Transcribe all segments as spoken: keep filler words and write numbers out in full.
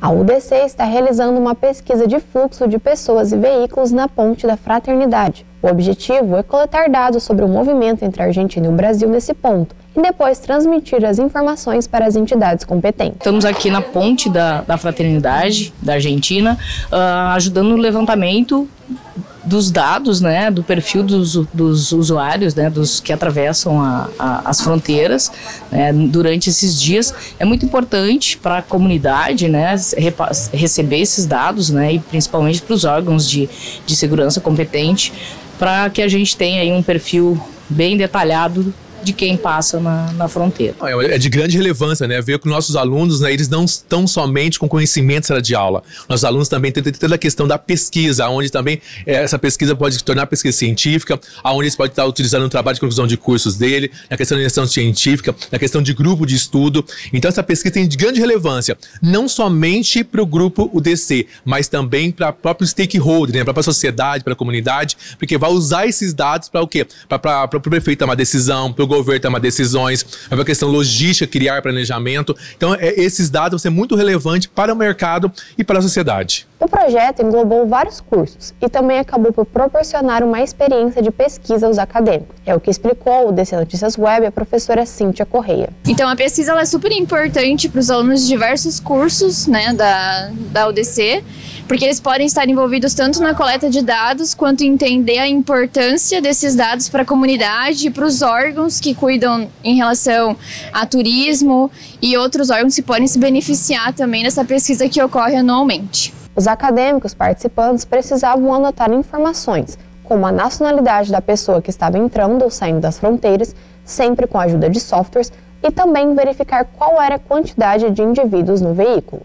A U D C está realizando uma pesquisa de fluxo de pessoas e veículos na Ponte da Fraternidade. O objetivo é coletar dados sobre o movimento entre a Argentina e o Brasil nesse ponto e depois transmitir as informações para as entidades competentes. Estamos aqui na Ponte da, da Fraternidade da Argentina, uh, ajudando no levantamento dos dados, né, do perfil dos, dos usuários, né, dos que atravessam a, a, as fronteiras, né, durante esses dias. É muito importante para a comunidade, né, receber esses dados, né, e principalmente para os órgãos de, de segurança competente, para que a gente tenha aí um perfil bem detalhado de quem passa na, na fronteira. É de grande relevância, né? Ver que nossos alunos, né, eles não estão somente com conhecimento de sala de aula. Nossos alunos também têm toda a questão da pesquisa, onde também é, essa pesquisa pode se tornar pesquisa científica, onde eles podem estar utilizando o trabalho de conclusão de cursos dele, na questão de gestão científica, na questão de grupo de estudo. Então essa pesquisa tem de grande relevância, não somente para o grupo U D C, mas também para o próprio stakeholder, né, para a sociedade, para a comunidade, porque vai usar esses dados para o quê? Para o prefeito tomar decisão, para o governo tomar decisões, para a questão logística, criar planejamento. Então, é, esses dados vão ser muito relevantes para o mercado e para a sociedade. O projeto englobou vários cursos e também acabou por proporcionar uma experiência de pesquisa aos acadêmicos. É o que explicou o D C Notícias Web a professora Cíntia Correia. Então, a pesquisa ela é super importante para os alunos de diversos cursos, né, da, da U D C, porque eles podem estar envolvidos tanto na coleta de dados, quanto entender a importância desses dados para a comunidade e para os órgãos que cuidam em relação a turismo e outros órgãos que podem se beneficiar também dessa pesquisa que ocorre anualmente. Os acadêmicos participantes precisavam anotar informações, como a nacionalidade da pessoa que estava entrando ou saindo das fronteiras, sempre com a ajuda de softwares, e também verificar qual era a quantidade de indivíduos no veículo.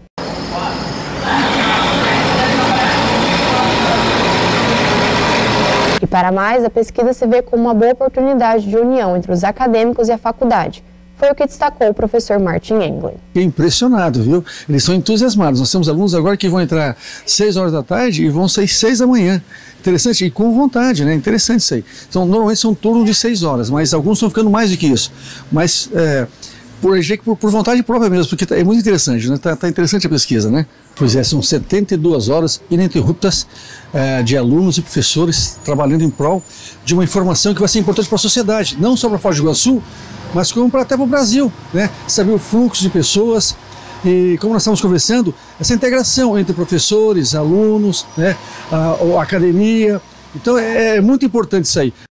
E para mais, a pesquisa se vê como uma boa oportunidade de união entre os acadêmicos e a faculdade. Foi o que destacou o professor Martin Engler. Fiquei impressionado, viu? Eles são entusiasmados. Nós temos alunos agora que vão entrar seis horas da tarde e vão sair seis da manhã. Interessante, e com vontade, né? Interessante isso aí. Então, normalmente são turnos de seis horas, mas alguns estão ficando mais do que isso. Mas é, por, por, por vontade própria mesmo, porque tá, é muito interessante, né? Tá, tá interessante a pesquisa, né? Pois é, são setenta e duas horas ininterruptas é, de alunos e professores trabalhando em prol de uma informação que vai ser importante para a sociedade, não só para Foz do Iguaçu, mas como pra, até para o Brasil, né? Saber o fluxo de pessoas e, como nós estamos conversando, essa integração entre professores, alunos, né? a, a academia. Então é, é muito importante isso aí.